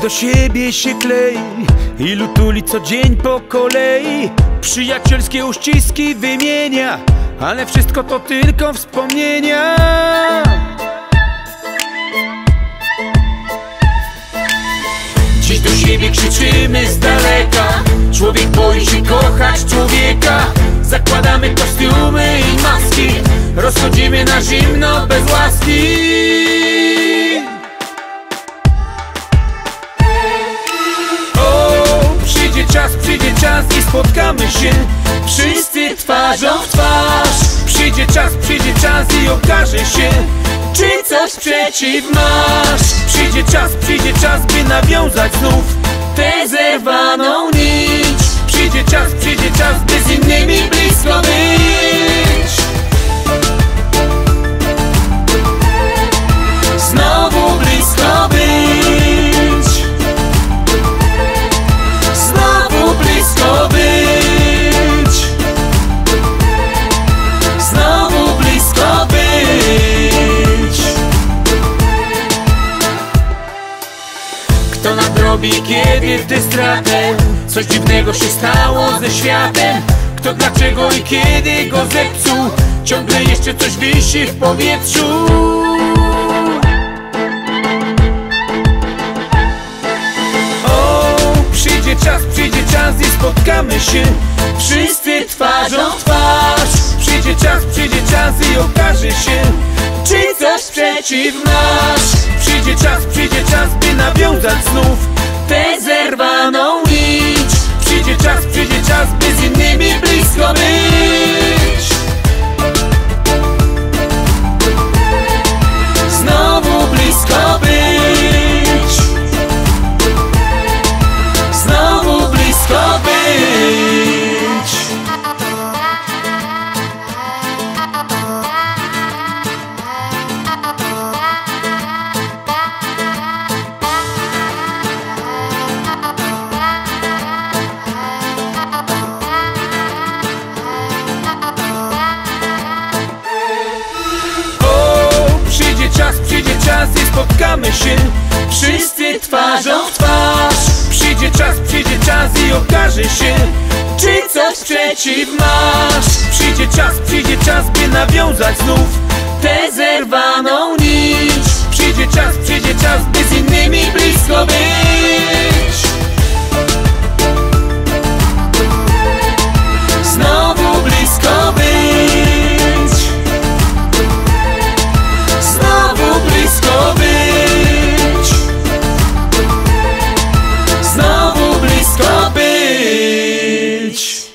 do siebie się klei, ilu tuli co dzień po kolei, przyjacielskie uściski wymienia, ale wszystko to tylko wspomnienia. Dziś do siebie krzyczymy z daleka, człowiek boi się kochać człowieka. Zakładamy kostiumy i maski, rozchodzimy na zimno bez łaski. Przyjdzie czas i spotkamy się wszyscy twarzą w twarz. Przyjdzie czas i okaże się, czy coś przeciw masz. Przyjdzie czas, by nawiązać znów tę zerwaną nić. Przyjdzie czas, by z innymi blisko być. Znowu blisko być. Blisko być. Znowu blisko być. Kto nadrobi kiedy w tę stratę? Coś dziwnego się stało ze światem. Kto dlaczego i kiedy go zepsuł? Ciągle jeszcze coś wisi w powietrzu. Przyjdzie czas i spotkamy się wszyscy twarzą w twarz. Przyjdzie czas i okaże się, czy coś przeciw masz. Przyjdzie czas, by nawiązać znów tę zerwaną nić. Przyjdzie czas, by z innymi blisko być. Znowu blisko być. Znowu blisko być. Przyjdzie czas i spotkamy się wszyscy twarzą w twarz. Przyjdzie czas i okaże się, czy coś przeciw masz. Przyjdzie czas, by nawiązać znów tę zerwaną nić. Przyjdzie czas, by z innymi blisko być. Znowu blisko być. Znowu blisko być. Znowu blisko być.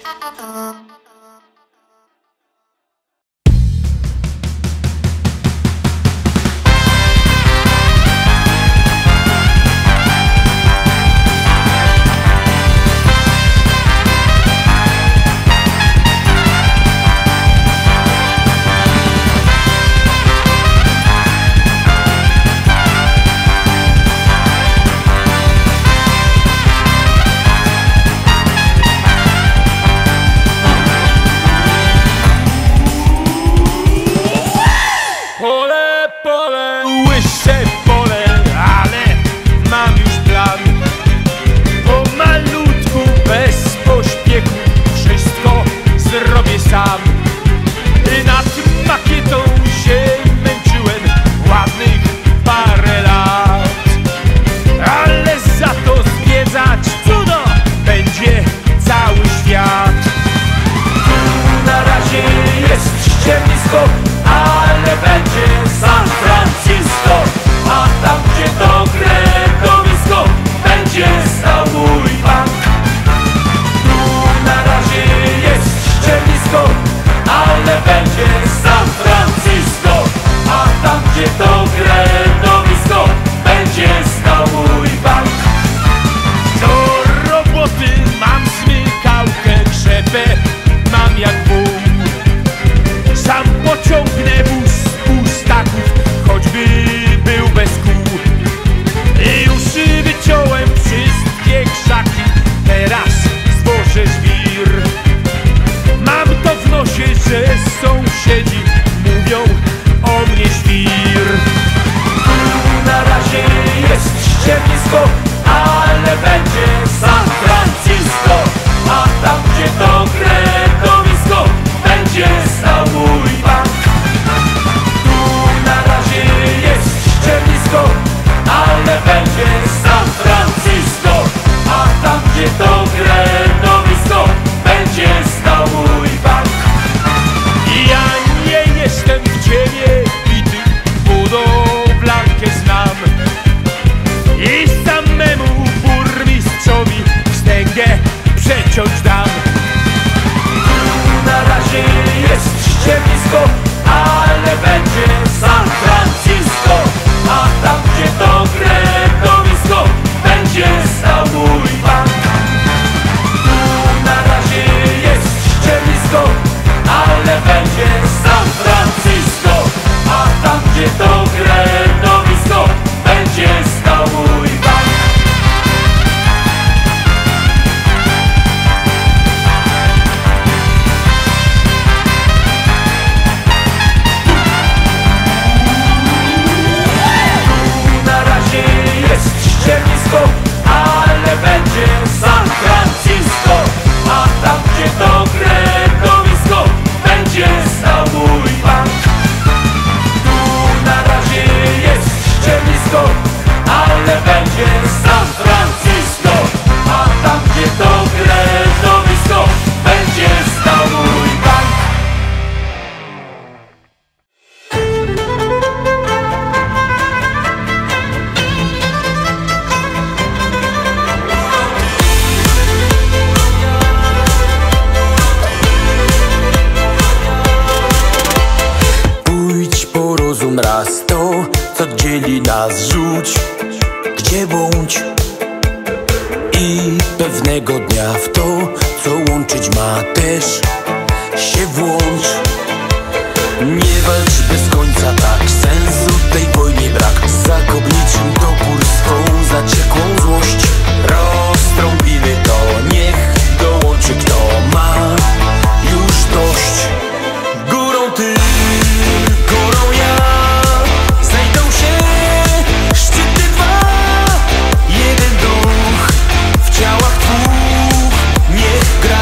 Pewnego dnia w to, co łączyć ma, też się włącz. Nie walcz bez końca, tak, sensu tej wojnie brak. Zakop niczym topór swą zaciekłą złość. Roztrąbimy to, niech dołączy kto ma już dość. Górą ty, górą ja, znajdą się szczyty dwa. Jeden duch w ciałach dwóch niech gra.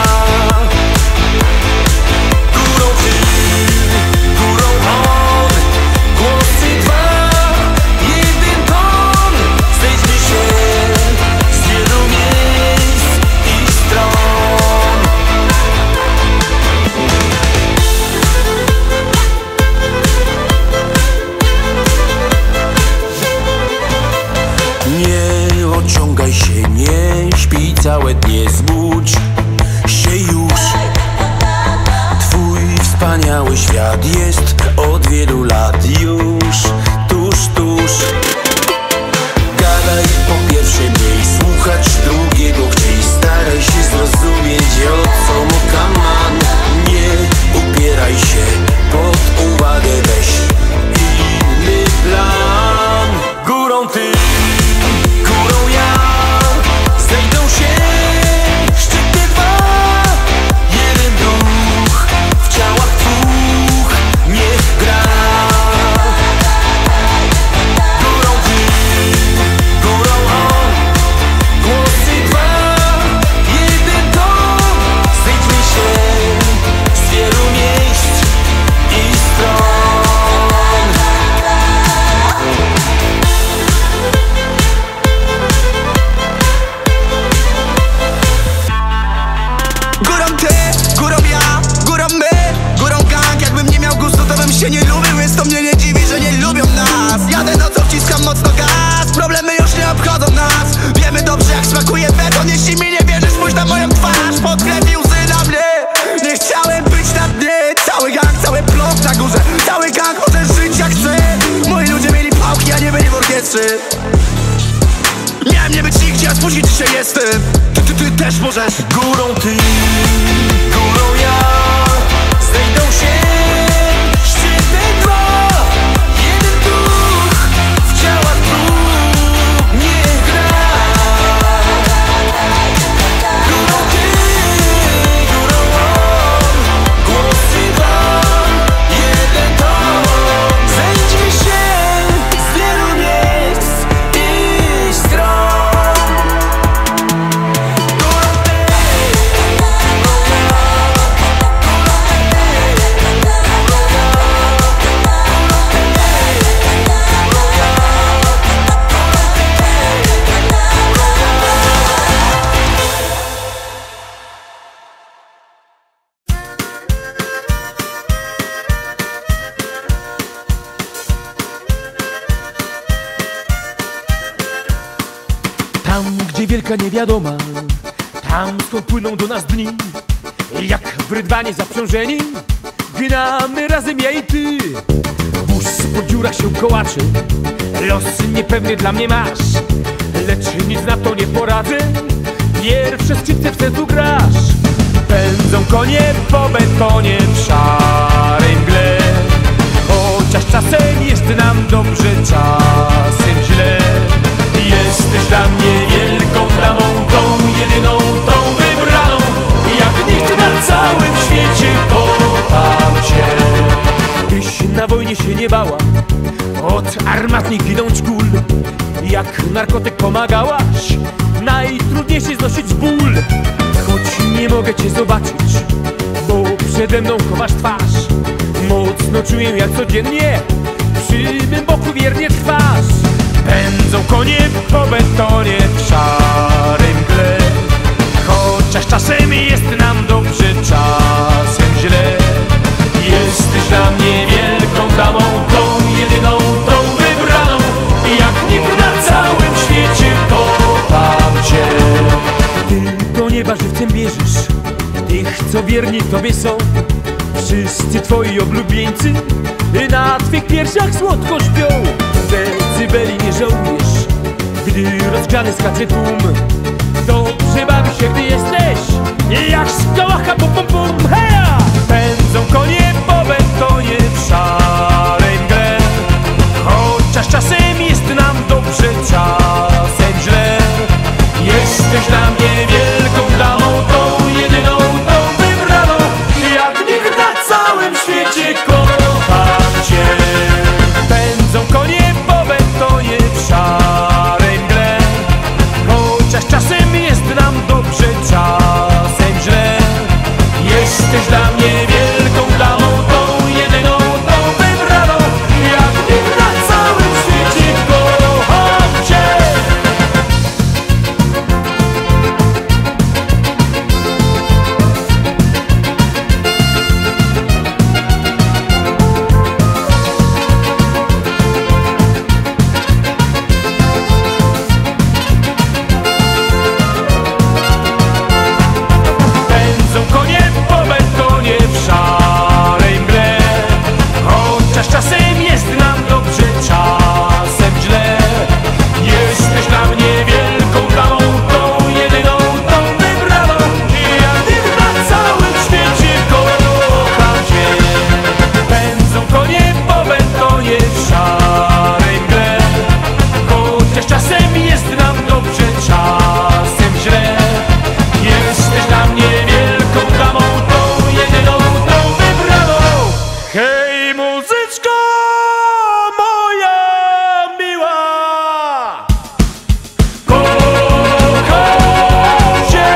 Górą ty, górą on, głosy dwa. Jeden ton, zejdźmy się z wielu miejsc i stron. Nie ociągaj się, nie śpij całe dnie, zbudź się już. Twój wspaniały świat jest od wielu lat już tuż, tuż. Gadaj po pierwsze mniej, słuchać drugiego chciej. Staraj się zrozumieć, o co mu kaman. Nie upieraj się, pod uwagę weź inny plan. Górą ty, górą ja, znajdą się szczyty dwa. Jeden duch w ciałach dwóch niech gra. Górą ty, górą on, głosy dwa. Jeden ton, zejdźmy się z wielu miejsc i stron. Górą ty, górą ja, górą my, górą gang. Jakbym nie miał gustu, to bym się nie lubił, więc to mnie nie dziwi, że nie lubią nas. Jadę nocą, wciskam mocno gaz, problemy już nie obchodzą nas. Wiemy dobrze jak smakuje beton, jeśli mi nie wierzysz, spójrz na moją twarz. Pod krew i łzy na mnie, nie chciałem być na dnie. Cały gang, cały blok na górze, cały gang może żyć jak chce. Moi ludzie mieli pałki, a nie byli w orkiestrze. Miałem nie być nigdzie, a spóźnić dzisiaj jestem. Ty też możesz. Górą ty, górą ja, znajdą się szczyty dwa. Jeden duch w ciałach dwóch niech gra. Górą ty, górą on, głosy dwa. Jeden ton, zejdźmy się z wielu miejsc i stron. Tam, gdzie wielka niewiadoma, tam skąd płyną do nas dni. Jak w rydwanie zaprzężeni, gnamy razem ja i ty. Wóz po dziurach się kołaczy, los niepewny dla mnie masz. Lecz nic na to nie poradzę, pierwsze skrzypce w sercu grasz. Pędzą konie po betonie w szarej mgle. Chociaż czasem jest nam dobrze, czasem źle. Jesteś dla mnie wielką damą, tą jedyną, tą wybraną. Jak nikt na całym świecie kocham cię. Tyś na wojnie się nie bała od armatnych ginąć kul. Jak narkotyk pomagałaś najtrudniejszy znosić ból. Choć nie mogę cię zobaczyć, bo przede mną chowasz twarz. Mocno czuję jak codziennie przy mym boku wiernie trwasz. Pędzą konie po betonie w szarym mgle. Chociaż czasem jest nam dobrze, czasem źle. Jesteś dla mnie wielką damą, tą jedyną, tą wybraną. Jak nikt na całym świecie kocham cię. Tylko nieba żywcem bierzesz tych, co wierni tobie są. Wszyscy twoi oblubieńcy na twych piersiach słodko śpią. Decybeli nie żałujesz, gdy rozgrzany skacze tłum. Dobrze Dobrze bawi się, gdy jesteś jak skałaka, bum bum bum, heja! Pędzą konie po betonie w szarej mgle, chociaż czasem jest nam dobrze, czasem źle. Jesteś dla mnie wielką damą, tą jedyną, tą wybraną. Jak nikt na całym świecie kocham cię. Pędzą konie po betonie w szarej mgle, chociaż czasem jest nam dobrze, czasem źle. Jesteś dla mnie wielką damą, tą jedyną, tą wybraną. Jak nikt na całym świecie kocham cię. Pędzą konie po betonie w szarej mgle, chociaż czasem jest nam dobrze, czasem źle. Jesteś dla mnie wielką damą, tą jedyną, tą wybraną. Jak nikt na całym świecie kocham cię. Pędzą konie po betonie w szarej mgle, chociaż czasem jest nam dobrze, czasem źle. Jesteś dla mnie wielką damą, tą jedyną, tą wybraną. Hej, muzyczko moja miła, kocham cię.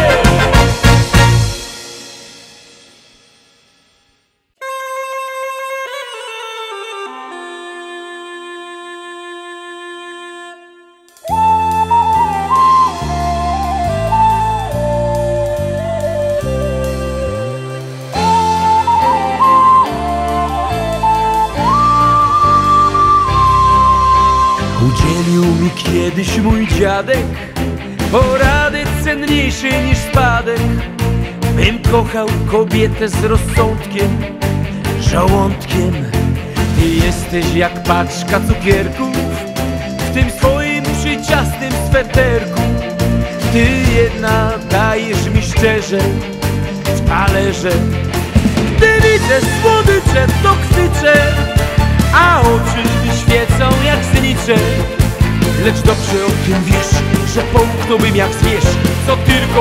Udzielił mi kiedyś mój dziadek porady cenniejszej niż spadek. Bym kochał kobietę z rozsądkiem, żołądkiem. Ty jesteś jak paczka cukierków w tym swoim przyciasnym sweterku. Ty jedna dajesz mi szczerze w talerze. Gdy widzę słodycze, to kwyczę, a oczy mi świecą jak znicze. Lecz dobrze o tym wiesz, że połknąłbym jak zwierz, co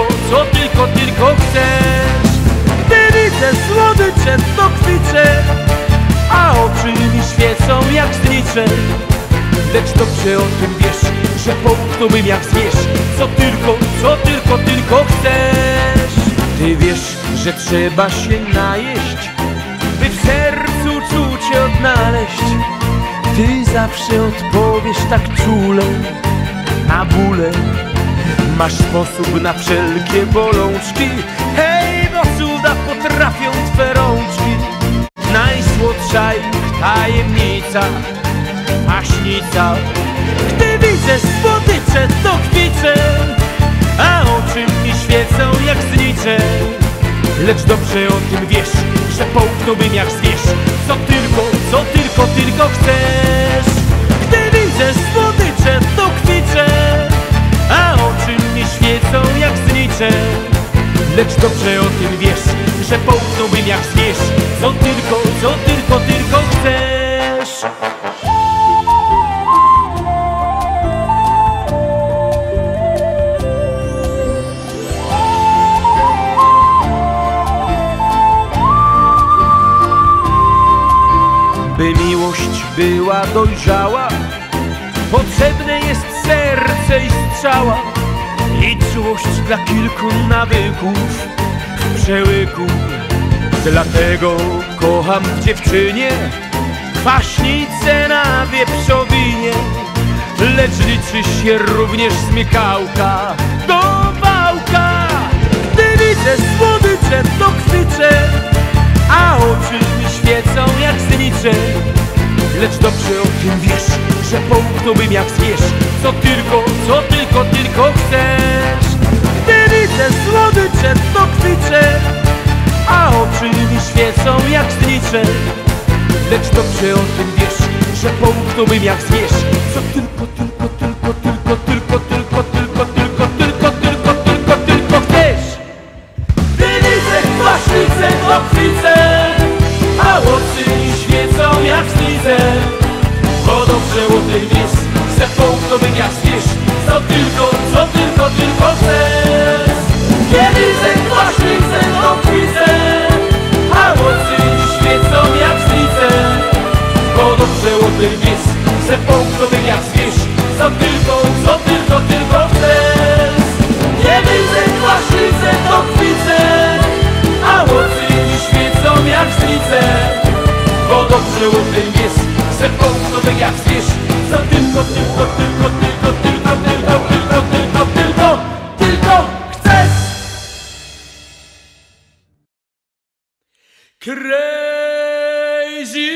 tylko chcesz. Gdy widzę słodycze, to kwyczę, a oczy mi świecą jak znicze. Lecz dobrze o tym wiesz, że połknąłbym jak zwierz, co tylko chcesz. Ty wiesz, że trzeba się najeść, by w sercu czucie odnaleźć. Ty zawsze odpowiesz tak czule na bóle. Masz sposób na wszelkie bolączki. Hej, bo cuda potrafią twe rączki. Najsłodsza ich tajemnica, paśnica. Gdy widzę słodycze, to kwiczę, a oczy mi świecą jak znicze. Lecz dobrze o tym wiesz, że połknąłbym jak zwierz, co tylko chcesz. Gdy widzę słodycze, to kwiczę, a oczy mi świecą jak znicze. Lecz dobrze o tym wiesz, że połknąłbym jak zwierz, co tylko chcesz. By miłość była dojrzała, potrzebne jest serce i strzała i czułość dla kilku nawyków w przełyku. Dlatego kocham w dziewczynie kwaśnicę na wieprzowinie. Lecz liczy się również smykałka do wałka. Gdy widzę słodycze, to kwyczę, a oczy mi świecą jak znicze. Lecz dobrze o tym wiesz, że połknąłbym jak zwierz, co tylko chcesz. Gdy widzę słodycze, to kwiczę, a oczy mi świecą jak znicze. Lecz dobrze o tym wiesz, że połknąłbym jak zwierz, co tylko chcesz. ten pies se połknął jak zwierz. Co tylko chcesz. Nie widzę kłaszczycę, to kwice, a łocy świecą jak strice. Bo dobrze ten pies se połknął jak zwierz. Co tylko chcesz. Crazy,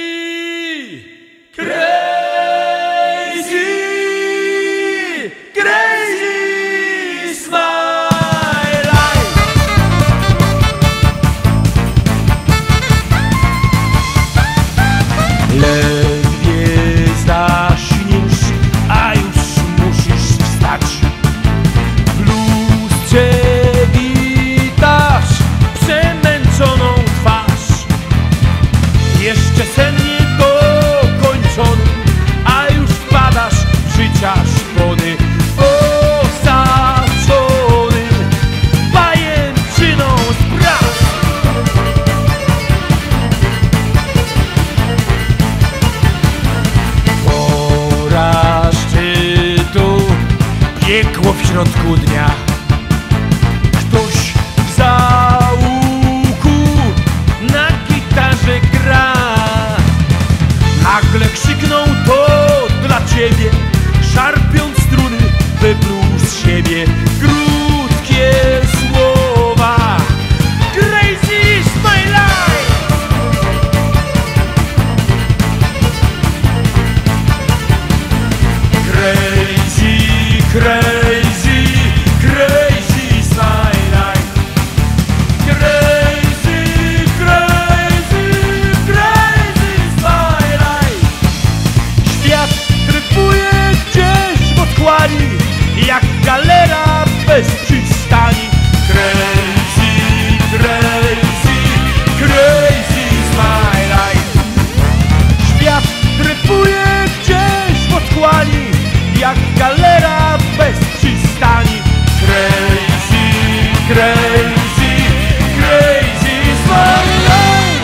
crazy, crazy is my life. Ledwie zaśniesz, a już musisz wstać. W lustrze witasz przemęczoną twarz. Jeszcze sen niedokończony, a już wpadasz w życia szpony. Osaczonym pajęczyną spraw. Pora szczytu, piekło w środku dnia. Ktoś w zaułku na gitarze gra. Nagle krzyknął to dla ciebie, szarpiąc struny, wypluł z siebie krótkie słowa. Crazy is my life. Crazy, crazy, crazy is my life. Crazy, crazy, crazy is my life. Świat dryfuje gdzieś w otchłani, jak galera bez przystani. Crazy, crazy, crazy is my life. Świat dryfuje gdzieś w otchłani, jak galera bez przystani. Crazy, crazy, crazy is my life.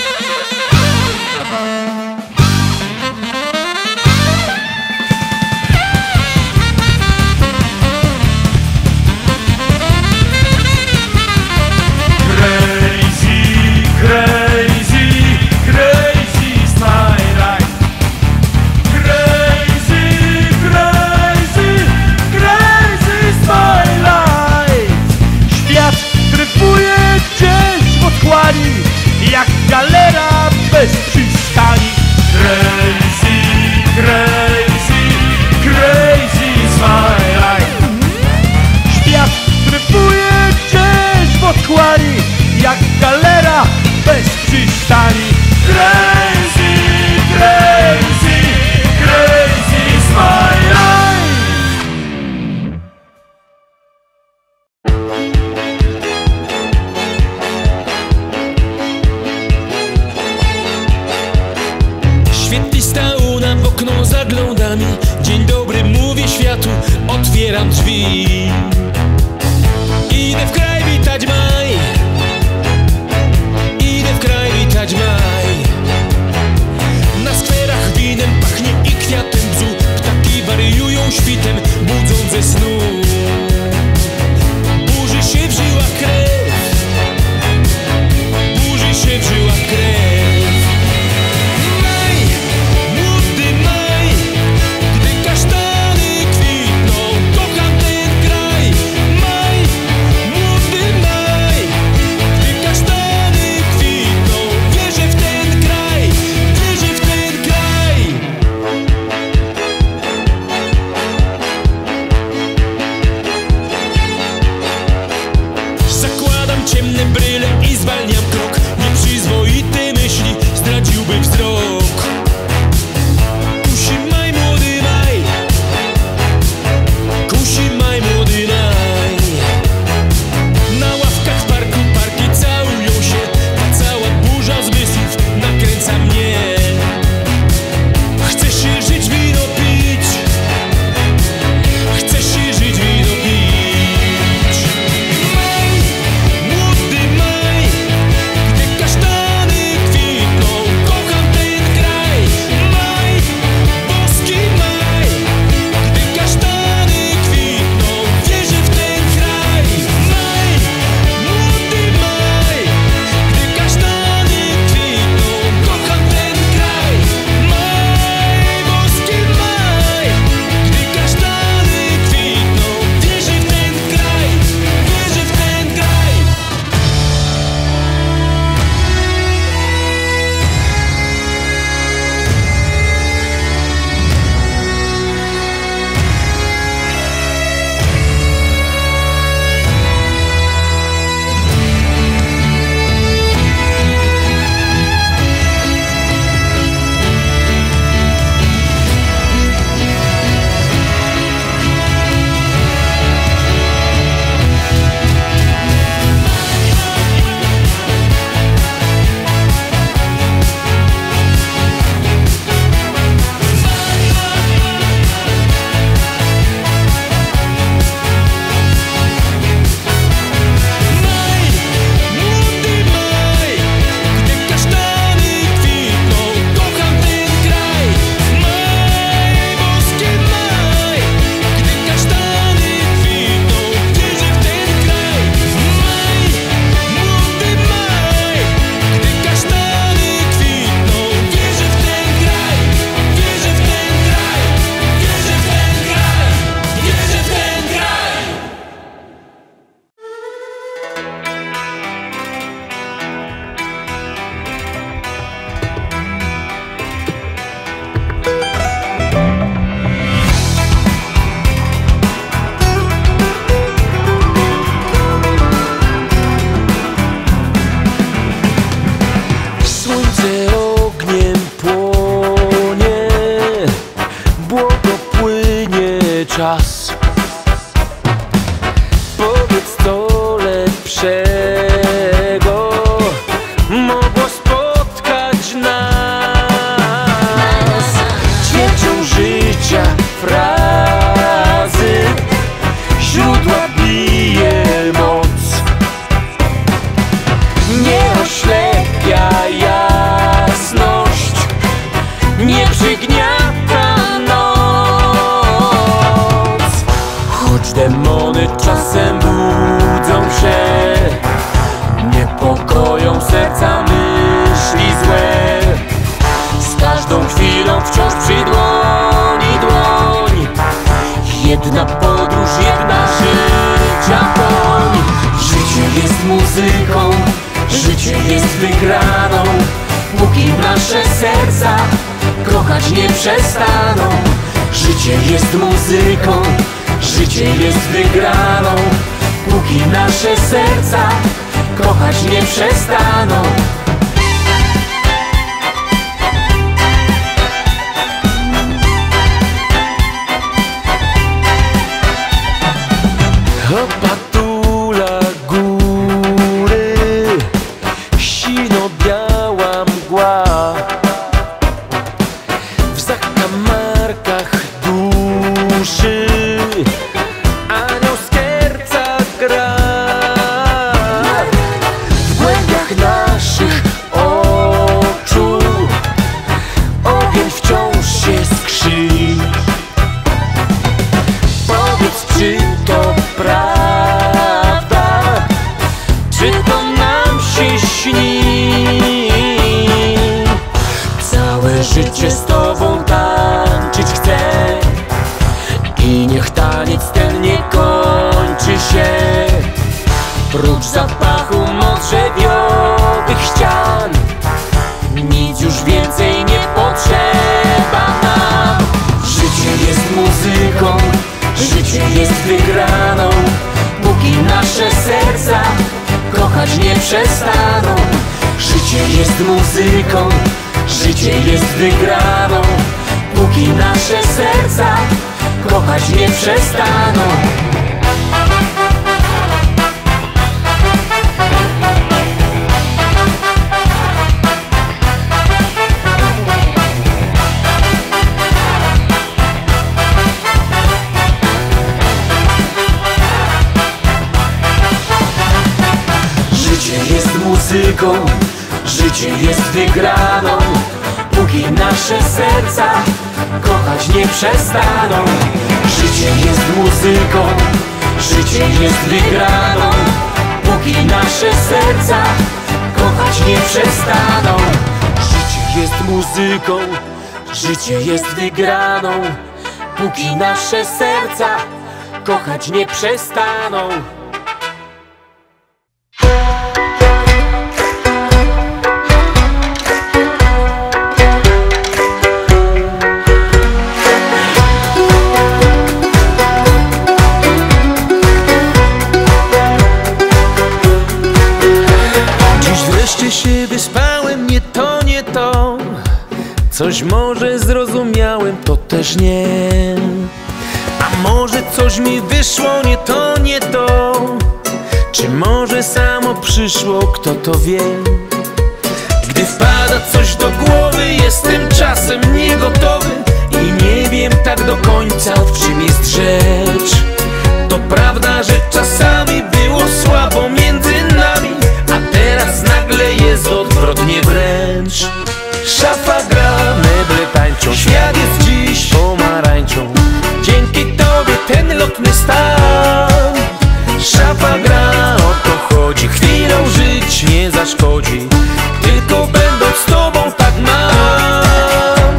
Crazy, crazy, crazy is my life. Crazy, crazy, crazy is my life. Świat dryfuje gdzieś w otchłani, jak galera bez przystani. Crazy, crazy, crazy is my life. Świat dryfuje gdzieś w otchłani, jak galera bez przystani. Crazy, crazy, crazy is my life. Świetlista łuna w okno zagląda mi. Dzień dobry, mówię światu, otwieram drzwi. Idę w kraj witać maj. Idę w kraj witać maj. Na skwerach winem pachnie i kwiatem bzu. Ptaki wariują świtem, budzą ze snu. Burzy się w żyłach krew. Burzy się w żyłach krew. Maj, młody maj, gdy kasztany kwitną, kocham ten kraj. Maj, młody maj, gdy kasztany kwitną, wierzę w ten kraj, wierzę w ten kraj. Zakładam ciemne bryle i zwalniam krok. Nieprzyzwoite myśli zdradziłby wzrok. Kusi maj, młody maj. Kusi maj, młody maj. Na ławkach w parku parki całują się. Ta cała burza zmysłów nakręca mnie. Chce się żyć, wino pić. Chce się żyć, wino pić. Maj, młody maj, gdy kasztany kwitną, kocham ten kraj. muzyką, życie jest wygraną. Póki nasze serca kochać nie przestaną. Życie jest muzyką, życie jest wygraną. Póki nasze serca kochać nie przestaną. Opatula góry, sino-biała mgła. W zakamarkach duszy anioł z serca gra. W głębiach naszych oczu ogień wciąż się skrzy. Powiedz, czy to prawda, czy to nam się śni? Całe życie z tobą tańczyć chcę i niech taniec ten nie kończy się. Prócz zapachu modrzewiowych ścian nic już więcej nie potrzeba nam. Życie jest muzyką, życie jest wygraną. Póki nasze serca kochać nie przestaną. Życie jest muzyką, życie jest wygraną. Póki nasze serca kochać nie przestaną. Życie jest muzyką, życie jest wygraną. Póki nasze serca kochać nie przestaną. Życie jest muzyką, życie jest wygraną. Póki nasze serca kochać nie przestaną. Życie jest muzyką, życie jest wygraną. Póki nasze serca kochać nie przestaną. Się wyspałem, nie to, nie to. Coś może zrozumiałem, to też nie. A może coś mi wyszło, nie to, nie to. Czy może samo przyszło, kto to wie. Gdy wpada coś do głowy, jestem czasem niegotowy i nie wiem tak do końca, w czym jest rzecz. To prawda, że czasami było słabo między nami, a teraz nagle jest odwrotnie wręcz. Szafa gra, meble tańczą, świat jest dziś pomarańczą. Dzięki tobie ten lotny stan. Szafa gra, o to chodzi, chwilą żyć nie zaszkodzi. Tylko będąc z tobą tak mam.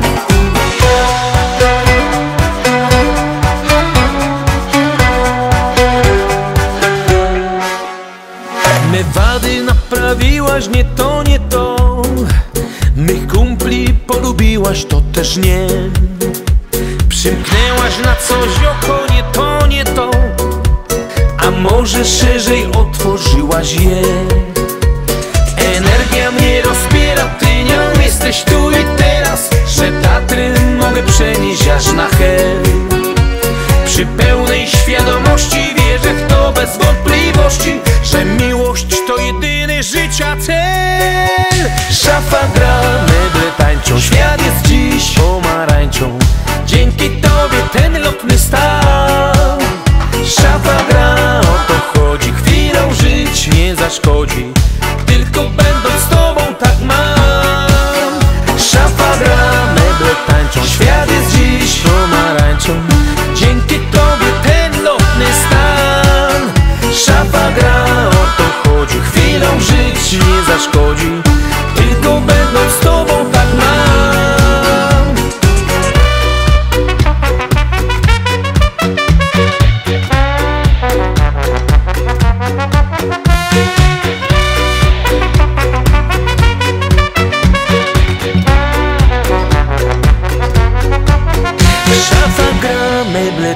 Me wady naprawiłaś, nie to, nie to. Mych kumpli polubiłaś, to też nie. Przymknęłaś na coś oko, nie to, nie to. A może szerzej otworzyłaś je. Energia mnie rozpiera, ty nią jesteś tu i teraz. Że Tatry mogę przenieść aż na hel. Przy pełnej świadomości wierzę w to bez wątpliwości, że miłość to jedyny życia cel. Szafa gra, meble tańczą, świat jest dziś pomarańczą. Dzięki tobie ten lotny stan. Szafa gra, o to chodzi, chwilą żyć nie zaszkodzi. Tylko będąc z tobą tak mam. Szafa gra, meble tańczą, świat jest dziś pomarańczą. Dzięki tobie ten lotny stan. Szafa gra, o to chodzi, chwilą żyć nie zaszkodzi. Tylko będąc z tobą tak mam.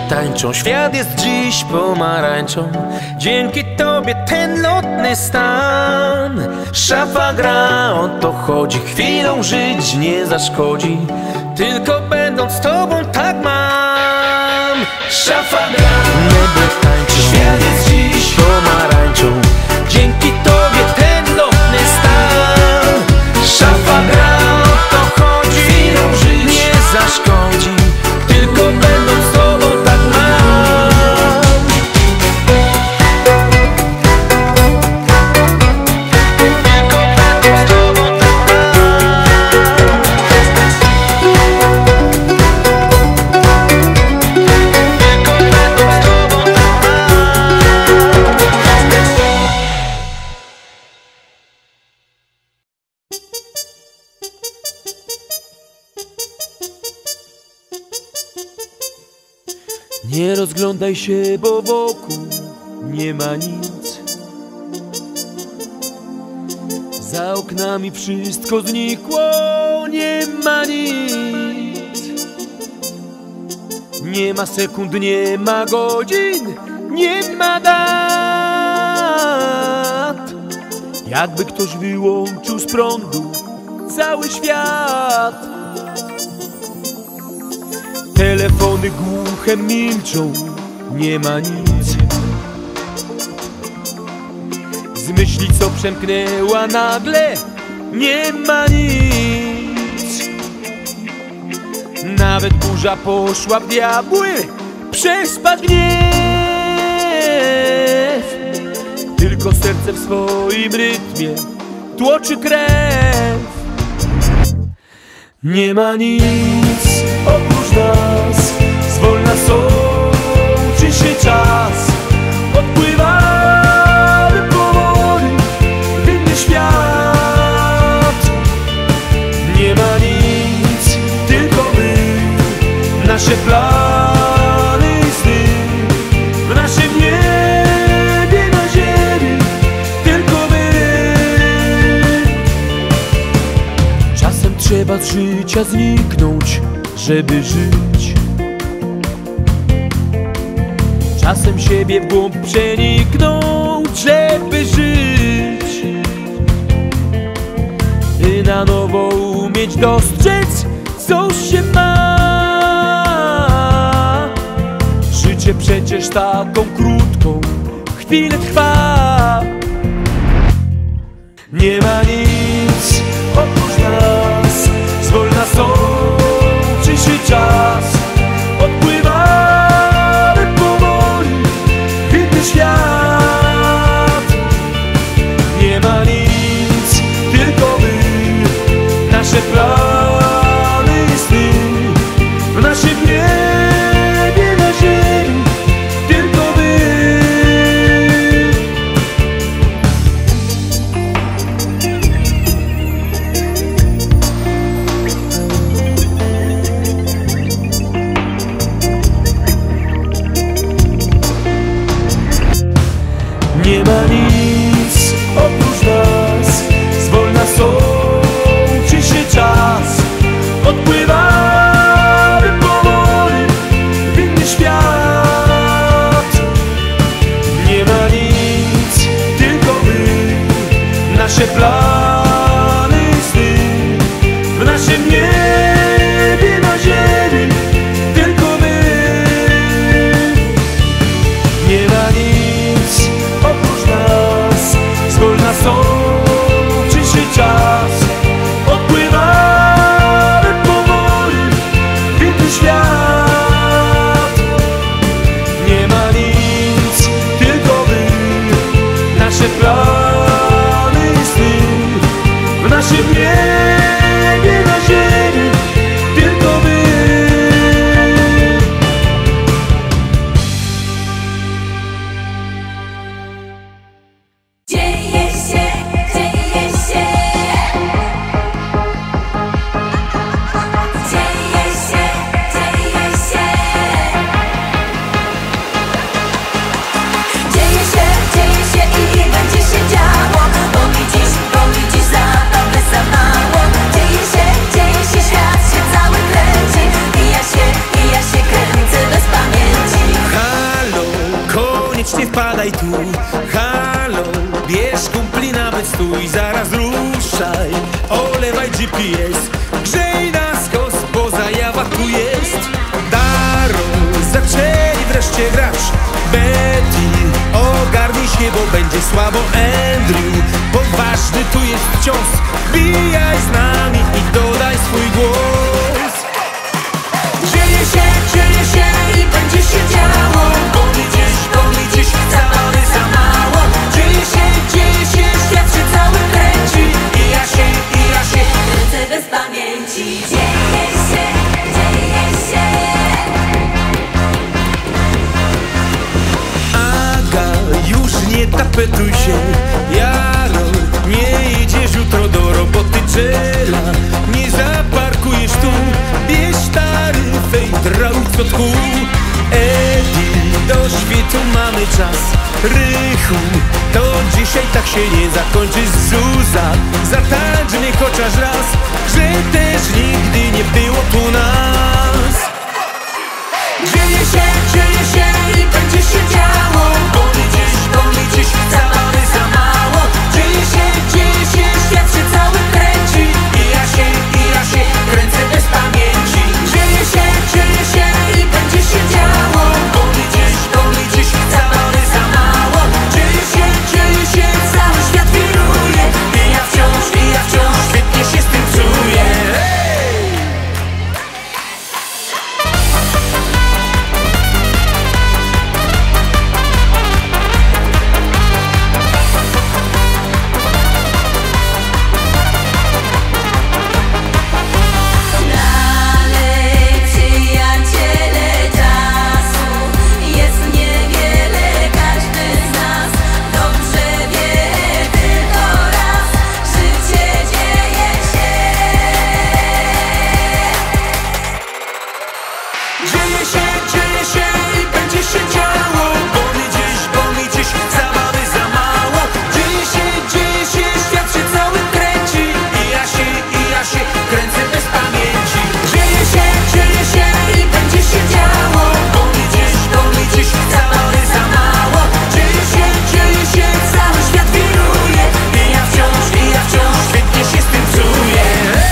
tańczą. Świat jest dziś pomarańczą, dzięki tobie ten lotny stan. Szafa gra, o to chodzi, chwilą żyć nie zaszkodzi, tylko będąc z tobą tak mam. Szafa gra, niebo tańczą, świat jest dziś pomarańczą, dzięki tobie ten lotny stan. Szafa gra, o to chodzi, chwilą żyć nie zaszkodzi, tylko będąc z tobą tak mam. Tylko będąc z tobą tak mam. Tylko będąc z tobą tak Nie rozglądaj się, bo wokół nie ma nic. Za oknami wszystko znikło, nie ma nic. Nie ma sekund, nie ma godzin, nie ma dat. Jakby ktoś wyłączył z prądu cały świat. Telefony głuche milczą, nie ma nic. Z myśli, co przemknęła nagle, nie ma nic. Nawet burza poszła w diabły, przespać gniew. Tylko serce w swoim rytmie tłoczy krew. Nie ma nic oprócz nas, zwolna sączy się czas. Odpływamy powoli w inny świat. Nie ma nic, tylko my, nasze plany i sny. W naszym niebie na ziemi tylko my. Czasem trzeba z życia zniknąć, żeby żyć. Czasem siebie w głąb przeniknąć, żeby żyć. By na nowo umieć dostrzec, co się ma. Życie przecież taką krótką chwilę trwa. Nie ma nic oprócz nas, zwolna sączy się czas. Odpływamy powoli w inny świat. Nie ma nic, tylko my, nasze plany i sny. W naszym niebie na ziemi tylko my. Nie ma nic oprócz nas, zwolna sączy się czas. Odpływamy powoli w inny świat. Nie ma nic, tylko my, nasze plany i sny. W naszym niebie na ziemi tylko my. Nie ma nic oprócz nas, zwolna sączy się czas. Odpływamy powoli w inny świat. Nie ma nic, tylko my, nasze plany i sny. W naszym niebie na ziemi tylko my. Dzieje się, dzieje się. Dzieje się, dzieje się. Dzieje się i będzie się działo. Bo mi dziś zabawę za mało. Jeśli nawet stój, zaraz ruszaj. Olewaj GPS, grzej nas kos, bo zajawa tu jest. Daro, zaczęli wreszcie grać. Betty, ogarnij się, bo będzie słabo. Andrew, poważny tu jest wciąż. Wbijaj z nami i dodaj swój głos. Dzieje się i będzie się działo. Bo mi gdzieś zabawy za mało. Dzieje się, świat się cały kręci. I ja się Kręcę bez pamięci. Dzieje się. Aga, już nie tapetuj się. Jaro, nie jedziesz jutro do roboty. Czela, nie zaparkujesz tu. Bierz taryfę i drauc od kół. Edi, do świtu mamy czas. Rychu, to dzisiaj tak się nie zakończy. Zuza, zatańczmy chociaż raz, że też nigdy nie było tu nas. Dzieje się i będzie się działo. Bo mi gdzieś zabawy za mało. Dzieje się, świat się cały kręci. I ja się kręcę bez pamięci. Dzieje się i będzie się działo. Bo mi gdzieś zabawy za mało. Dzieje się, cały świat wiruje. I ja wciąż świetnie się z tym czuję. Dalej, przyjaciele czasu jest niewiele, każdy z nas dobrze wie tylko raz, życie dzieje się. Dzieje się i będzie się działo. Bo mi gdzieś zabawy za mało. Dzieje się, świat się cały kręci. I ja się kręcę bez pamięci. Dzieje się i będzie się działo. Bo mi gdzieś zabawy za mało. Dzieje się, cały świat wiruje. I ja wciąż świetnie się z tym czuję.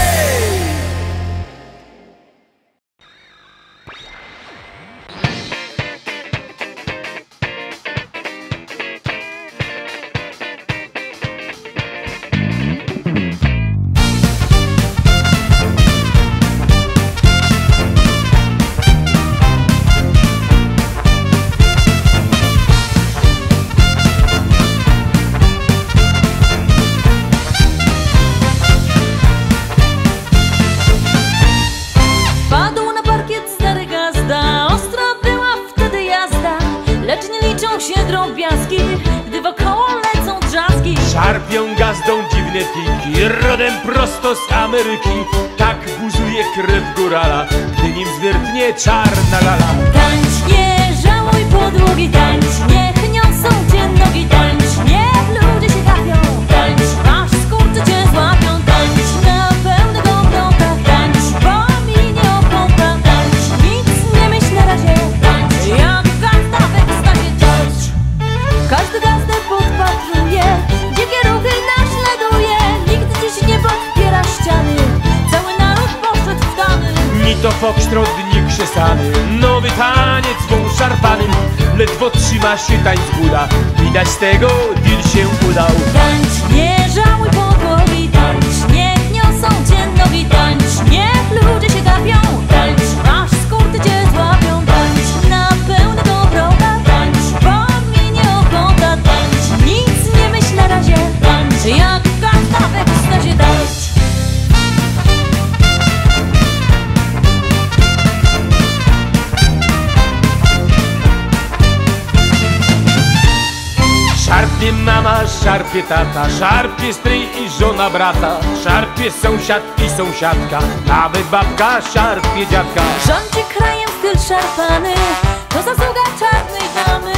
Padł na parkiet stary gazda, ostra była wtedy jazda, lecz nie liczą się drobiazgi, gdy wokoło lecą drzazgi. Szarpią gazdą dziwne tiki, rodem prosto z Ameryki. Tak buzuje krew górala, gdy nim zwiertnie czarna lala. Tańcz, nie żałuj podłogi, tańcz, niech niosą cię nogi, tańcz, niech ludzie się gapią, tańcz, aż skurczy cię złapią, tańcz na pełnych obrotach, tańcz, bo minie ochota, tańcz, nic nie myśl na razie, tańcz, jak gazda w ekstazie, tańcz. Każdy gazdę podpatruje, dzikie ruchy naśladuje, nikt dziś nie podpiera ściany, cały naród poszedł w tany. Ni to foxtrot, ni krzesany, nowy taniec wą szarpanym. Ledwo trzyma się tańc buda, widać z tego deal się udał. Tańcz, nie żałuj podłogi, tańcz, niech niosą cię nogi, tańcz, niech ludzie się gapią, tańcz, aż skurty cię złapią, tańcz na pełnych obrotach, tańcz, bo minie ochota, tańcz, nic nie myśl na razie, tańcz, jak gazda w ekstazie, tańcz. Szarpie mama, szarpie tata, szarpie stryj i żona brata, szarpie sąsiad i sąsiadka, nawet babka szarpie dziadka. Rządzi krajem styl szarpany, to zasługa czarnej damy.